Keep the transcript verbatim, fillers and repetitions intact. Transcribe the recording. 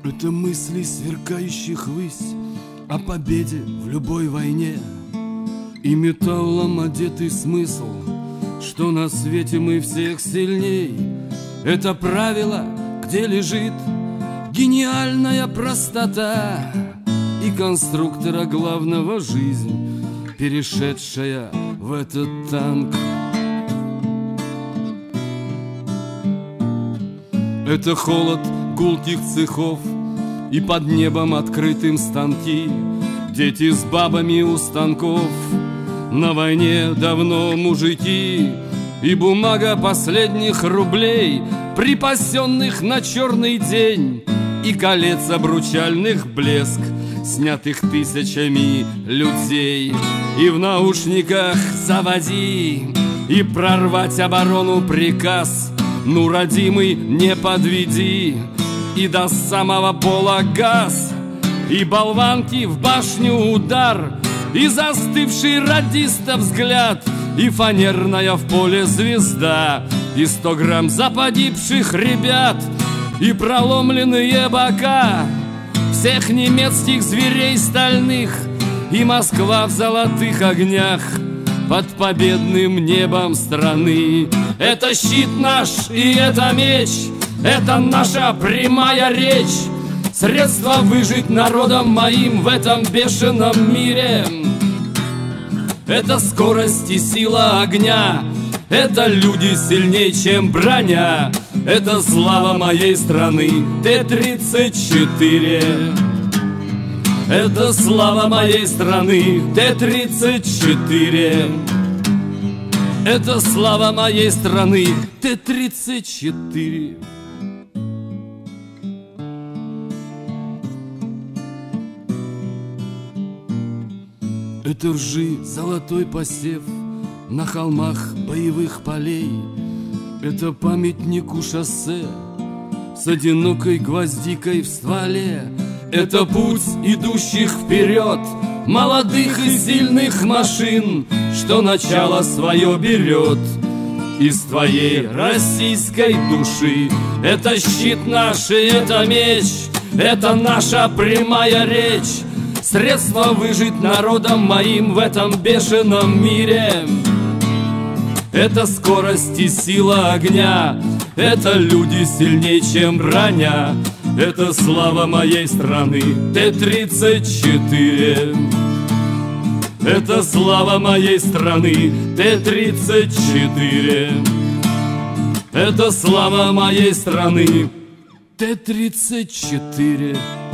Это мысли сверкающих ввысь о победе в любой войне, и металлом одетый смысл, что на свете мы всех сильней. Это правило, где лежит гениальная простота, и конструктора главного жизнь, перешедшая в этот танк. Это холод гулких цехов и под небом открытым станки, дети с бабами у станков, на войне давно мужики, и бумага последних рублей, припасенных на черный день, и колец обручальных блеск, снятых тысячами людей. И в наушниках заводи, и прорвать оборону приказ. Ну, родимый, не подведи, и до самого пола газ, и болванки в башню удар, и застывший радиста взгляд, и фанерная в поле звезда, и сто грамм за погибших ребят, и проломленные бока всех немецких зверей стальных, и Москва в золотых огнях под победным небом страны. Это щит наш и это меч, это наша прямая речь, средство выжить народом моим в этом бешеном мире. Это скорость и сила огня, это люди сильнее, чем броня, это слава моей страны Т тридцать четыре. Это слава моей страны Т тридцать четыре. Это слава моей страны Т тридцать четыре. Это ржи золотой посев на холмах боевых полей, это памятнику шоссе с одинокой гвоздикой в стволе. Это путь идущих вперед молодых и сильных машин, что начало свое берет из твоей российской души. Это щит наш и это меч, это наша прямая речь, средство выжить народом моим в этом бешеном мире. Это скорость и сила огня, это люди сильнее, чем броня, это слава моей страны Т тридцать четыре. Это слава моей страны Т тридцать четыре. Это слава моей страны Т тридцать четыре.